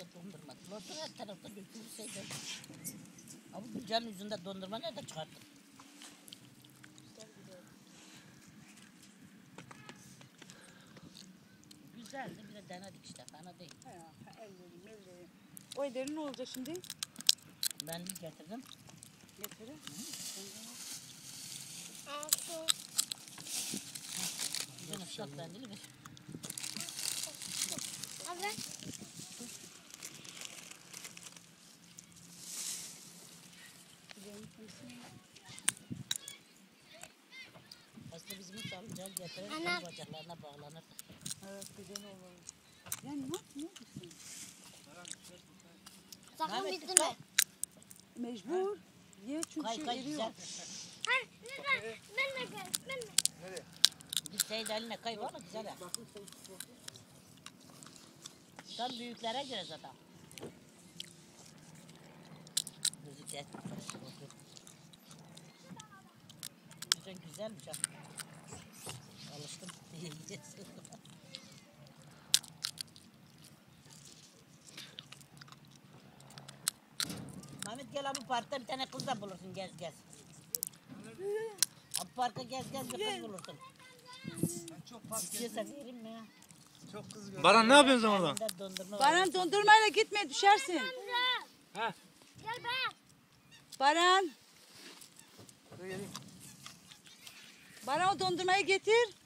tarafta dondurma. Lotu her tarafta dökülseydi. Ama Gülcan'ın yüzünde dondurma nerede çıkarttın? Güzeldi, bir de denedik işte, fena değil. Ellerim. O ellerin ne olacak şimdi? Ben getirdim. Getirin. Güzel ıslak mendili bir. Abi. Aslında bizim hiç alınca getirir, Ana. bacaklarına bağlanır. Evet, güzel olur. Yani ne yapıyorsun? Sakın Mehmet, bitti mi? dikkat. Mecbur. Ye çünkü Kay kay eriyor. güzel. Hayır, lütfen. Ben de gel. Ben de. Bir şey de eline kay var mı güzel ya. Tam büyüklere göre zaten. Müzik güzelmiş ha. Alıştım. Yiyeceğiz. Mehmet gel abi parkta bir tane kız da bulursun gez. Abi parka gez bir kız bulursun. Çok park İstiyorsan vereyim mi ya? çok kız gördüm. Baran ne yapıyorsun sen orada? Elinde dondurma var. Baran dondurmayla gitme düşersin. Ha? Gel be. Baran. Dur geleyim. Baran o dondurmayı getir.